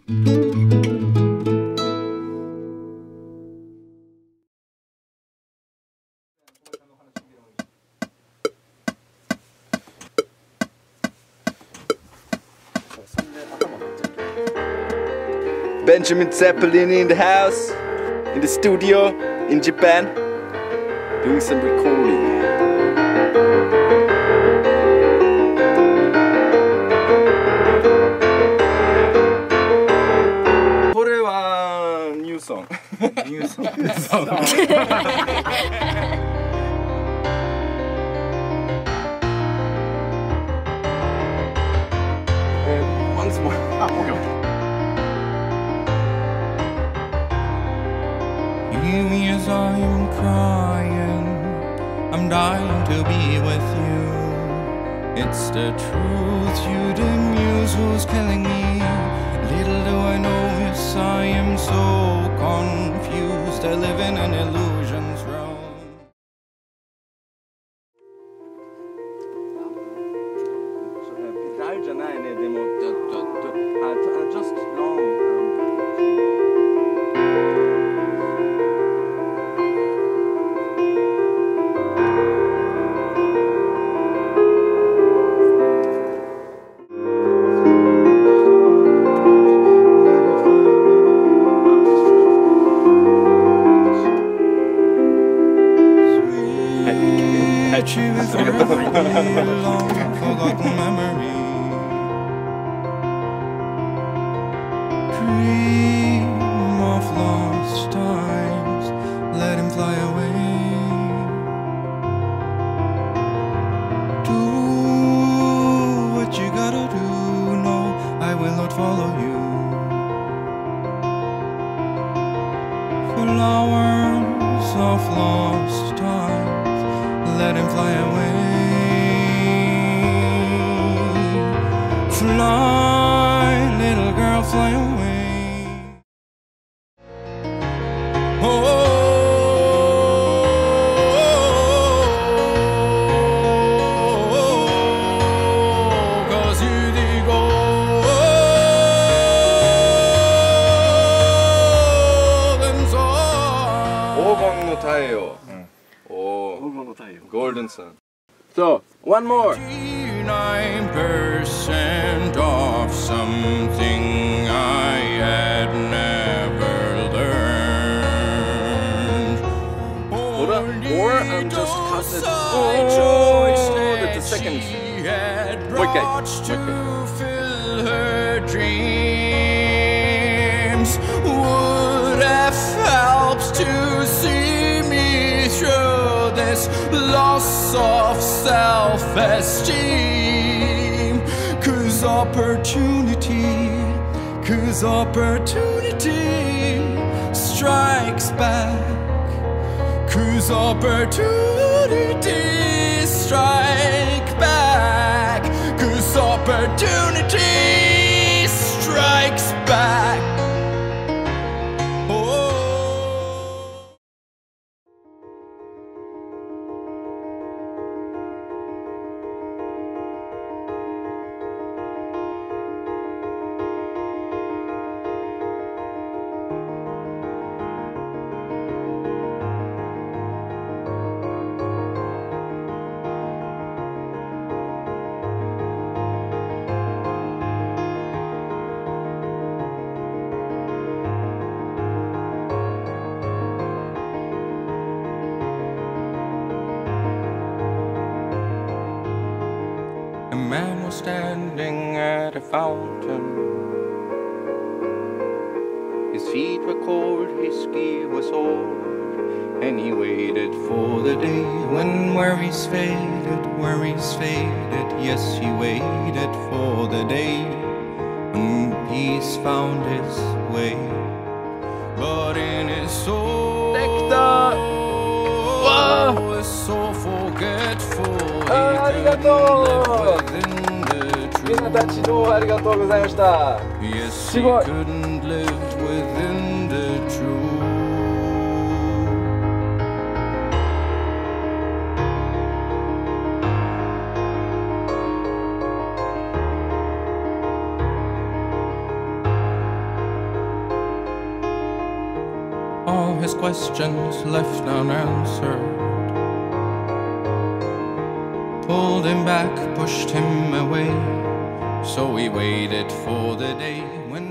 Benjamin Zeppelin in the house, in the studio, in Japan, doing some recording. これはニューソン。ニューソン。Once more. Hear me as I am crying, I'm dying to be with you. It's the truth, you the muse who's killing me. Little do I know, yes, I am so confused. I live in an illusion's realm. Just long. golden sun. So, one more. 99% of something I had never learned. Or I'm just cut it. Oh, that's the second. Okay. Fill her dreams would have helped to see me through this loss of self-esteem. 'Cause opportunity strikes back. 'Cause opportunity strike back. 'Cause opportunity strikes back. A man was standing at a fountain. His feet were cold, his ski was old, and he waited for the day when worries faded. Yes, he waited for the day when peace found his way. But in his soul, was so forgetful. ありがとう。みんなたちどうもありがとうございました。すごい。 his questions left unanswered. Pulled him back, pushed him away. So we waited for the day when